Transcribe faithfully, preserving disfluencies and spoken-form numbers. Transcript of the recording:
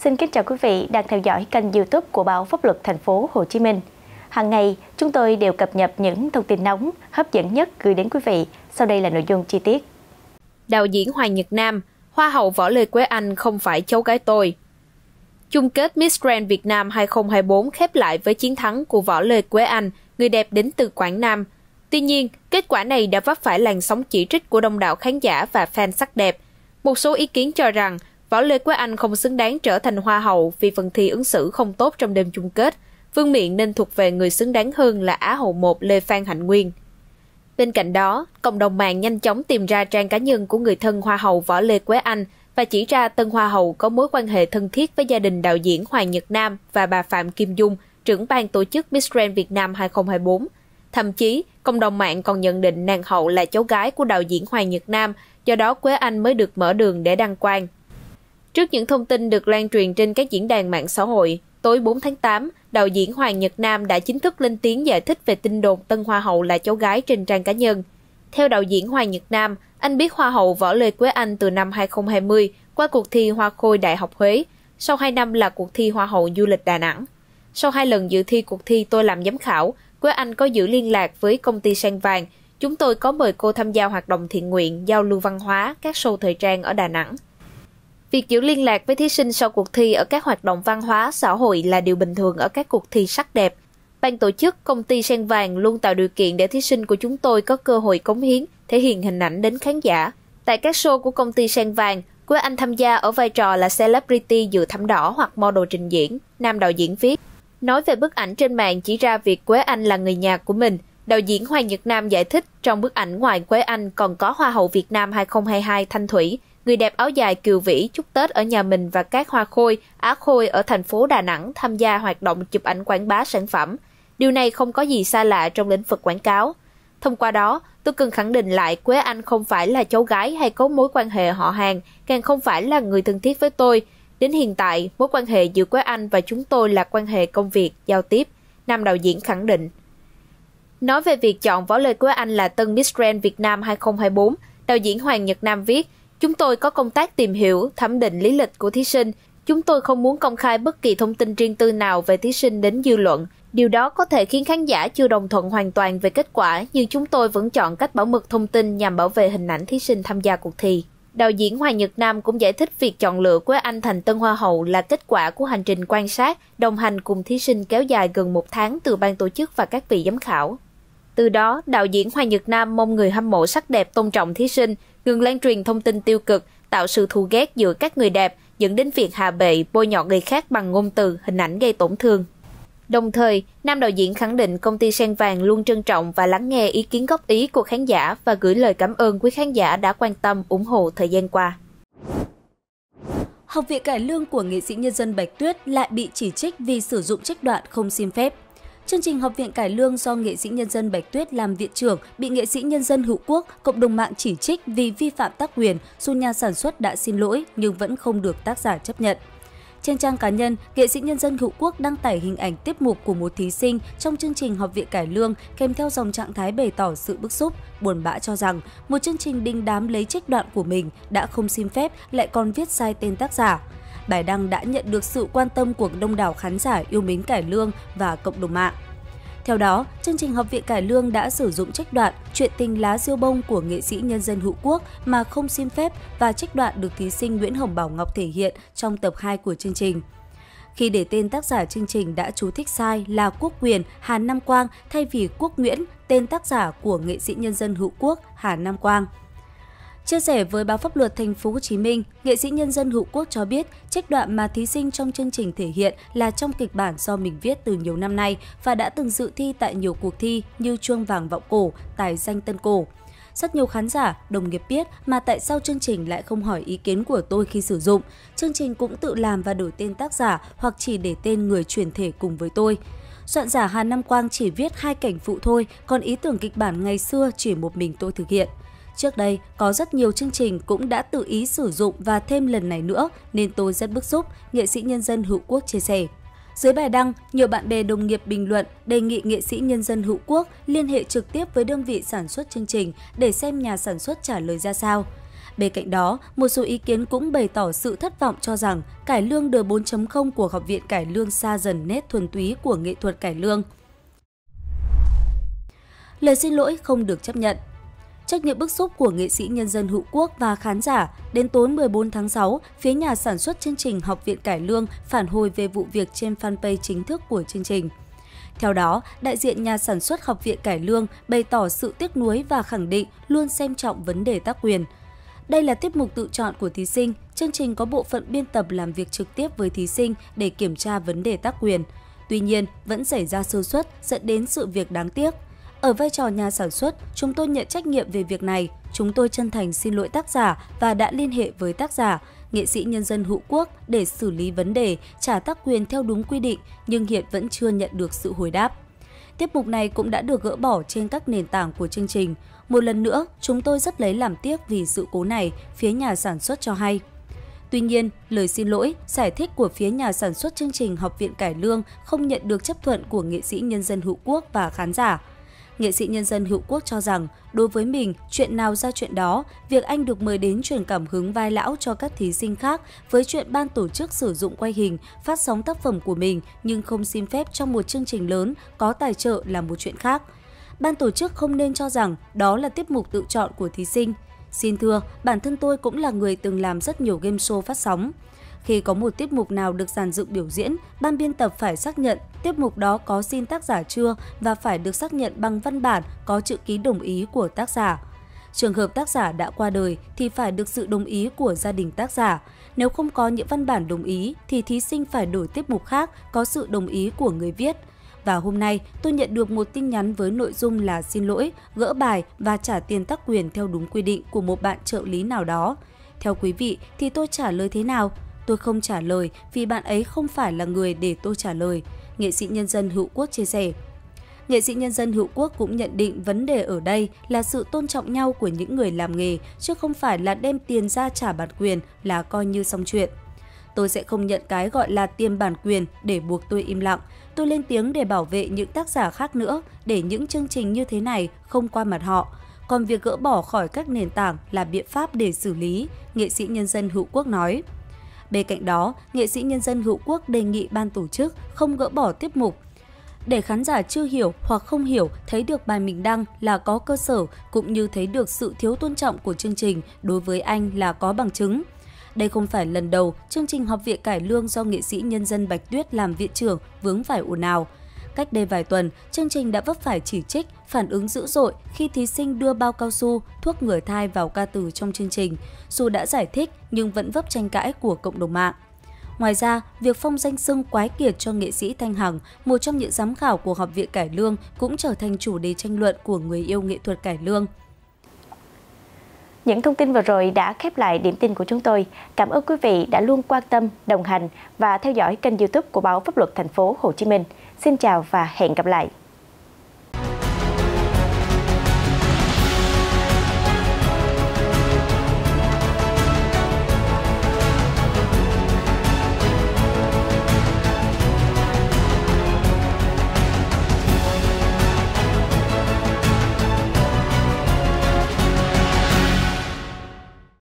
Xin kính chào quý vị đang theo dõi kênh YouTube của Báo Pháp luật Thành phố Hồ Chí Minh. Hàng ngày, chúng tôi đều cập nhật những thông tin nóng, hấp dẫn nhất gửi đến quý vị. Sau đây là nội dung chi tiết. Đạo diễn Hoàng Nhật Nam, Hoa hậu Võ Lê Quế Anh không phải cháu gái tôi. Chung kết Miss Grand Việt Nam hai không hai tư khép lại với chiến thắng của Võ Lê Quế Anh, người đẹp đến từ Quảng Nam. Tuy nhiên, kết quả này đã vấp phải làn sóng chỉ trích của đông đảo khán giả và fan sắc đẹp. Một số ý kiến cho rằng Võ Lê Quế Anh không xứng đáng trở thành Hoa hậu vì phần thi ứng xử không tốt trong đêm chung kết. Vương miện nên thuộc về người xứng đáng hơn là Á hậu một Lê Phan Hạnh Nguyên. Bên cạnh đó, cộng đồng mạng nhanh chóng tìm ra trang cá nhân của người thân Hoa hậu Võ Lê Quế Anh và chỉ ra tân Hoa hậu có mối quan hệ thân thiết với gia đình đạo diễn Hoàng Nhật Nam và bà Phạm Kim Dung, trưởng ban tổ chức Miss Grand Việt Nam hai không hai tư. Thậm chí, cộng đồng mạng còn nhận định nàng hậu là cháu gái của đạo diễn Hoàng Nhật Nam, do đó Quế Anh mới được mở đường để đăng quang. Trước những thông tin được lan truyền trên các diễn đàn mạng xã hội, tối bốn tháng tám, đạo diễn Hoàng Nhật Nam đã chính thức lên tiếng giải thích về tin đồn tân Hoa hậu là cháu gái trên trang cá nhân. Theo đạo diễn Hoàng Nhật Nam, anh biết Hoa hậu Võ Lê Quế Anh từ năm hai không hai không qua cuộc thi Hoa Khôi Đại học Huế, sau hai năm là cuộc thi Hoa hậu Du lịch Đà Nẵng. Sau hai lần dự thi cuộc thi tôi làm giám khảo, Quế Anh có giữ liên lạc với công ty Sen Vàng. Chúng tôi có mời cô tham gia hoạt động thiện nguyện, giao lưu văn hóa, các show thời trang ở Đà Nẵng. Việc giữ liên lạc với thí sinh sau cuộc thi ở các hoạt động văn hóa, xã hội là điều bình thường ở các cuộc thi sắc đẹp. Ban tổ chức, công ty Sen Vàng luôn tạo điều kiện để thí sinh của chúng tôi có cơ hội cống hiến, thể hiện hình ảnh đến khán giả. Tại các show của công ty Sen Vàng, Quế Anh tham gia ở vai trò là celebrity dự thảm đỏ hoặc model trình diễn, nam đạo diễn viết. Nói về bức ảnh trên mạng chỉ ra việc Quế Anh là người nhà của mình, đạo diễn Hoàng Nhật Nam giải thích trong bức ảnh ngoài Quế Anh còn có Hoa hậu Việt Nam hai không hai hai Thanh Thủy, người đẹp áo dài Kiều Vĩ chúc Tết ở nhà mình và các Hoa Khôi, Á Khôi ở thành phố Đà Nẵng tham gia hoạt động chụp ảnh quảng bá sản phẩm. Điều này không có gì xa lạ trong lĩnh vực quảng cáo. Thông qua đó, tôi cần khẳng định lại Quế Anh không phải là cháu gái hay có mối quan hệ họ hàng, càng không phải là người thân thiết với tôi. Đến hiện tại, mối quan hệ giữa Quế Anh và chúng tôi là quan hệ công việc, giao tiếp, nam đạo diễn khẳng định. Nói về việc chọn Võ Lê Quế Anh là tân Miss Grand Việt Nam hai không hai tư, đạo diễn Hoàng Nhật Nam viết, chúng tôi có công tác tìm hiểu, thẩm định lý lịch của thí sinh. Chúng tôi không muốn công khai bất kỳ thông tin riêng tư nào về thí sinh đến dư luận. Điều đó có thể khiến khán giả chưa đồng thuận hoàn toàn về kết quả, nhưng chúng tôi vẫn chọn cách bảo mật thông tin nhằm bảo vệ hình ảnh thí sinh tham gia cuộc thi. Đạo diễn Hoàng Nhật Nam cũng giải thích việc chọn lựa Quế Anh thành tân Hoa hậu là kết quả của hành trình quan sát, đồng hành cùng thí sinh kéo dài gần một tháng từ ban tổ chức và các vị giám khảo. Từ đó, đạo diễn Hoàng Nhật Nam mong người hâm mộ sắc đẹp tôn trọng thí sinh, ngừng lan truyền thông tin tiêu cực, tạo sự thù ghét giữa các người đẹp, dẫn đến việc hạ bệ, bôi nhọ người khác bằng ngôn từ, hình ảnh gây tổn thương. Đồng thời, nam đạo diễn khẳng định công ty Sen Vàng luôn trân trọng và lắng nghe ý kiến góp ý của khán giả và gửi lời cảm ơn quý khán giả đã quan tâm, ủng hộ thời gian qua. Học viện cải lương của nghệ sĩ nhân dân Bạch Tuyết lại bị chỉ trích vì sử dụng trích đoạn không xin phép. Chương trình Học viện cải lương do nghệ sĩ nhân dân Bạch Tuyết làm viện trưởng bị nghệ sĩ nhân dân Hữu Quốc, cộng đồng mạng chỉ trích vì vi phạm tác quyền, dù nhà sản xuất đã xin lỗi nhưng vẫn không được tác giả chấp nhận. Trên trang cá nhân, nghệ sĩ nhân dân Hữu Quốc đăng tải hình ảnh tiếp mục của một thí sinh trong chương trình Học viện cải lương kèm theo dòng trạng thái bày tỏ sự bức xúc, buồn bã cho rằng một chương trình đình đám lấy trích đoạn của mình đã không xin phép lại còn viết sai tên tác giả. Bài đăng đã nhận được sự quan tâm của đông đảo khán giả yêu mến cải lương và cộng đồng mạng. Theo đó, chương trình Học viện cải lương đã sử dụng trích đoạn Chuyện tình lá diêu bông của nghệ sĩ nhân dân Hữu Quốc mà không xin phép và trích đoạn được thí sinh Nguyễn Hồng Bảo Ngọc thể hiện trong tập hai của chương trình. Khi để tên tác giả chương trình đã chú thích sai là Quốc Quyền Hà Nam Quang thay vì Quốc Nguyễn, tên tác giả của nghệ sĩ nhân dân Hữu Quốc Hà Nam Quang. Chia sẻ với Báo Pháp luật Thành phố Hồ Chí Minh, nghệ sĩ nhân dân Hữu Quốc cho biết trích đoạn mà thí sinh trong chương trình thể hiện là trong kịch bản do mình viết từ nhiều năm nay và đã từng dự thi tại nhiều cuộc thi như Chuông Vàng Vọng Cổ, Tài Danh Tân Cổ. Rất nhiều khán giả, đồng nghiệp biết mà tại sao chương trình lại không hỏi ý kiến của tôi khi sử dụng. Chương trình cũng tự làm và đổi tên tác giả hoặc chỉ để tên người chuyển thể cùng với tôi. Soạn giả Hà Nam Quang chỉ viết hai cảnh phụ thôi, còn ý tưởng kịch bản ngày xưa chỉ một mình tôi thực hiện. Trước đây, có rất nhiều chương trình cũng đã tự ý sử dụng và thêm lần này nữa nên tôi rất bức xúc, nghệ sĩ nhân dân Hữu Quốc chia sẻ. Dưới bài đăng, nhiều bạn bè đồng nghiệp bình luận đề nghị nghệ sĩ nhân dân Hữu Quốc liên hệ trực tiếp với đơn vị sản xuất chương trình để xem nhà sản xuất trả lời ra sao. Bên cạnh đó, một số ý kiến cũng bày tỏ sự thất vọng cho rằng cải lương đời bốn chấm không của Học viện Cải lương xa dần nét thuần túy của nghệ thuật cải lương. Lời xin lỗi không được chấp nhận. Trước những bức xúc của nghệ sĩ nhân dân Hữu Quốc và khán giả, đến tối mười bốn tháng sáu, phía nhà sản xuất chương trình Học viện Cải lương phản hồi về vụ việc trên fanpage chính thức của chương trình. Theo đó, đại diện nhà sản xuất Học viện Cải lương bày tỏ sự tiếc nuối và khẳng định luôn xem trọng vấn đề tác quyền. Đây là tiết mục tự chọn của thí sinh, chương trình có bộ phận biên tập làm việc trực tiếp với thí sinh để kiểm tra vấn đề tác quyền. Tuy nhiên, vẫn xảy ra sơ suất dẫn đến sự việc đáng tiếc. Ở vai trò nhà sản xuất, chúng tôi nhận trách nhiệm về việc này. Chúng tôi chân thành xin lỗi tác giả và đã liên hệ với tác giả, nghệ sĩ nhân dân Hữu Quốc để xử lý vấn đề, trả tác quyền theo đúng quy định, nhưng hiện vẫn chưa nhận được sự hồi đáp. Tiết mục này cũng đã được gỡ bỏ trên các nền tảng của chương trình. Một lần nữa, chúng tôi rất lấy làm tiếc vì sự cố này, phía nhà sản xuất cho hay. Tuy nhiên, lời xin lỗi, giải thích của phía nhà sản xuất chương trình Học viện Cải lương không nhận được chấp thuận của nghệ sĩ nhân dân Hữu Quốc và khán giả. Nghệ sĩ nhân dân Hữu Quốc cho rằng, đối với mình, chuyện nào ra chuyện đó, việc anh được mời đến truyền cảm hứng vai lão cho các thí sinh khác với chuyện ban tổ chức sử dụng quay hình, phát sóng tác phẩm của mình nhưng không xin phép trong một chương trình lớn có tài trợ là một chuyện khác. Ban tổ chức không nên cho rằng đó là tiết mục tự chọn của thí sinh. Xin thưa, bản thân tôi cũng là người từng làm rất nhiều game show phát sóng. Khi có một tiết mục nào được dàn dựng biểu diễn, ban biên tập phải xác nhận tiết mục đó có xin tác giả chưa và phải được xác nhận bằng văn bản có chữ ký đồng ý của tác giả. Trường hợp tác giả đã qua đời thì phải được sự đồng ý của gia đình tác giả. Nếu không có những văn bản đồng ý thì thí sinh phải đổi tiết mục khác có sự đồng ý của người viết. Và hôm nay, tôi nhận được một tin nhắn với nội dung là xin lỗi, gỡ bài và trả tiền tác quyền theo đúng quy định của một bạn trợ lý nào đó. Theo quý vị thì tôi trả lời thế nào? Tôi không trả lời vì bạn ấy không phải là người để tôi trả lời, nghệ sĩ nhân dân Hữu Quốc chia sẻ. Nghệ sĩ nhân dân Hữu Quốc cũng nhận định vấn đề ở đây là sự tôn trọng nhau của những người làm nghề, chứ không phải là đem tiền ra trả bản quyền là coi như xong chuyện. Tôi sẽ không nhận cái gọi là tiền bản quyền để buộc tôi im lặng. Tôi lên tiếng để bảo vệ những tác giả khác nữa, để những chương trình như thế này không qua mặt họ. Còn việc gỡ bỏ khỏi các nền tảng là biện pháp để xử lý, nghệ sĩ nhân dân Hữu Quốc nói. Bên cạnh đó, nghệ sĩ nhân dân Hữu Quốc đề nghị ban tổ chức không gỡ bỏ tiết mục. Để khán giả chưa hiểu hoặc không hiểu thấy được bài mình đăng là có cơ sở, cũng như thấy được sự thiếu tôn trọng của chương trình đối với anh là có bằng chứng. Đây không phải lần đầu chương trình Học viện Cải lương do nghệ sĩ nhân dân Bạch Tuyết làm viện trưởng vướng phải ồn ào. Cách đây vài tuần, chương trình đã vấp phải chỉ trích, phản ứng dữ dội khi thí sinh đưa bao cao su, thuốc ngừa thai vào ca từ trong chương trình. Dù đã giải thích nhưng vẫn vấp tranh cãi của cộng đồng mạng. Ngoài ra, việc phong danh xưng quái kiệt cho nghệ sĩ Thanh Hằng, một trong những giám khảo của Học viện Cải lương, cũng trở thành chủ đề tranh luận của người yêu nghệ thuật cải lương. Những thông tin vừa rồi đã khép lại điểm tin của chúng tôi. Cảm ơn quý vị đã luôn quan tâm, đồng hành và theo dõi kênh YouTube của Báo Pháp luật Thành phố Hồ Chí Minh. Xin chào và hẹn gặp lại.